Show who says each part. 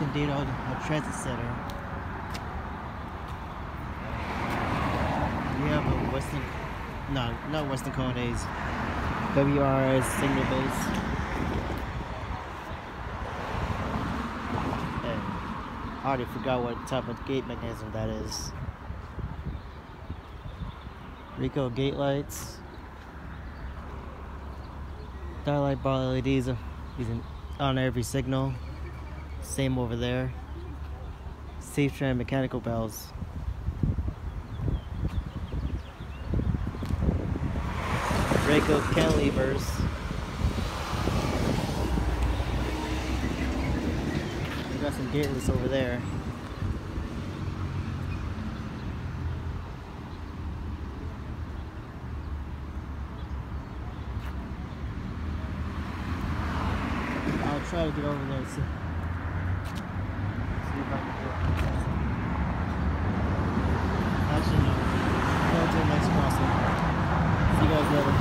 Speaker 1: Escondido Transit Center. We have a Western, no, not Western Colonnades, WRS signal base. And I already forgot what type of gate mechanism that is. Rico gate lights. Starlight bar LEDs are on every signal. Same over there. Safe Tran mechanical bells. Rico cantilevers. We got some gateless over there. I'll try to get over there and see if I can do it. Actually, no. Go to the next crossing. See you guys later.